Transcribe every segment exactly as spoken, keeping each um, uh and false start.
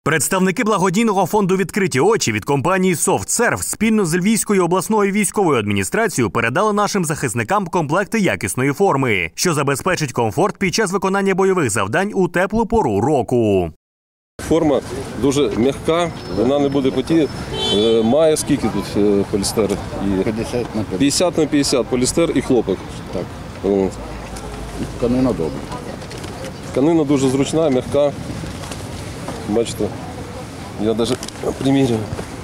Представники благодійного фонду «Відкриті очі» від компанії «Софтсерв» спільно з Львівською обласною військовою адміністрацією передали нашим захисникам комплекти якісної форми, що забезпечить комфорт під час виконання бойових завдань у теплу пору року. Форма дуже м'яка, вона не буде потіти. Має скільки тут полістер? п'ятдесят на п'ятдесят полістер і хлопок. Так. Тканина добра. Тканина дуже зручна, м'яка. Бачите, я навіть примірюю.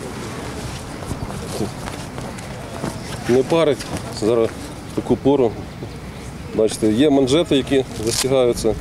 Не парить зараз в таку пору. Бачите, є манжети, які застігаються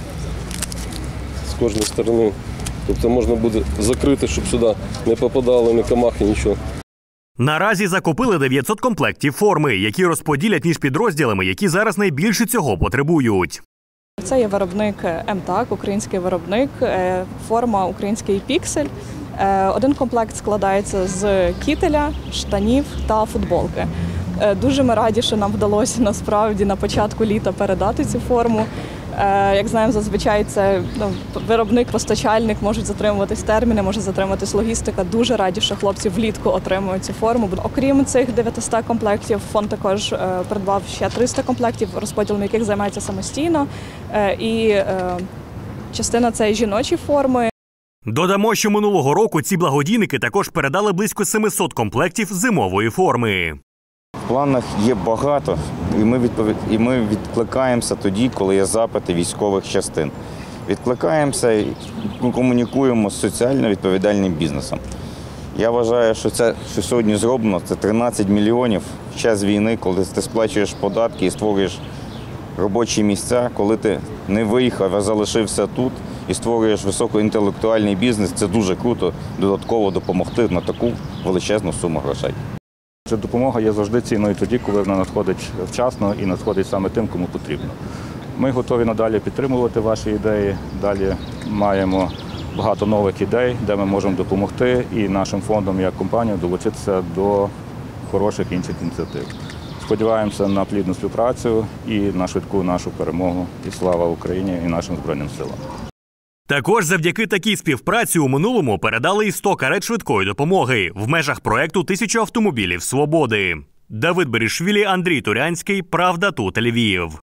з кожної сторони. Тобто можна буде закрити, щоб сюди не попадало ні комахи, нічого. Наразі закупили дев'ятсот комплектів форми, які розподілять між підрозділами, які зараз найбільше цього потребують. Це є виробник ем-так, український виробник, форма український «Піксель». Один комплект складається з кітеля, штанів та футболки. Дуже ми раді, що нам вдалося насправді на початку літа передати цю форму. Як знаємо, зазвичай це ну, виробник, постачальник можуть затримуватись терміни, може затримуватись логістика. Дуже раді, що хлопці влітку отримують цю форму. Окрім цих дев'ятисот комплектів, фонд також е, придбав ще триста комплектів, розподілом яких займається самостійно. Е, і е, частина цієї жіночої форми. Додамо, що минулого року ці благодійники також передали близько семисот комплектів зимової форми. В планах є багато, і ми, відповід... і ми відкликаємося тоді, коли є запити військових частин. Відкликаємося і комунікуємо з соціально відповідальним бізнесом. Я вважаю, що це, що сьогодні зроблено, це тринадцять мільйонів в час війни, коли ти сплачуєш податки і створюєш робочі місця, коли ти не виїхав, а залишився тут і створюєш високоінтелектуальний бізнес. Це дуже круто додатково допомогти на таку величезну суму грошей. Допомога є завжди цінною тоді, коли вона надходить вчасно і надходить саме тим, кому потрібно. Ми готові надалі підтримувати ваші ідеї, далі маємо багато нових ідей, де ми можемо допомогти і нашим фондом, як компанію, долучитися до хороших інших ініціатив. Сподіваємося на плідну співпрацю і на швидку нашу перемогу. І слава Україні і нашим Збройним силам. Також завдяки такій співпраці у минулому передали і сто карет швидкої допомоги в межах проєкту «Тисяча автомобілів свободи». Давид Берішвілі, Андрій Турянський, Правда, тут Львів.